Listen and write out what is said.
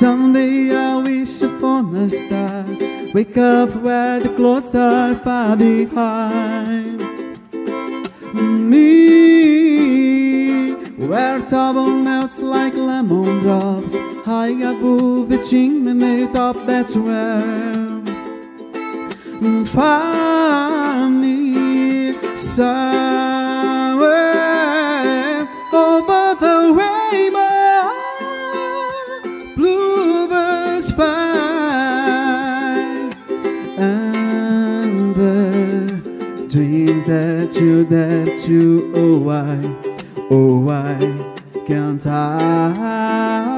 Someday I wish upon a star, wake up where the clouds are far behind me, where trouble melts like lemon drops high above the chimney top. That's where find me somewhere over the rainbow. Bluebirds fly, amber dreams that you, oh why can't I?